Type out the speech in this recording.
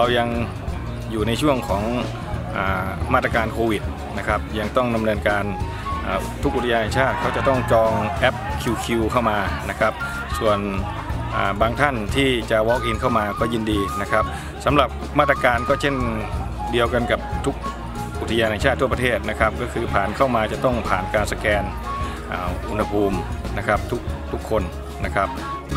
ยังอยู่ในช่วงของมาตรการโควิดนะครับยังต้องดำเนินการทุกอุทยานแห่งชาติเขาจะต้องจองแอป QQ เข้ามานะครับส่วนบางท่านที่จะ walk in เข้ามาก็ยินดีนะครับสำหรับมาตรการก็เช่นเดียวกันกับทุกอุทยานแห่งชาติทั่วประเทศนะครับก็คือผ่านเข้ามาจะต้องผ่านการสแกนอุณหภูมินะครับทุกคนนะครับ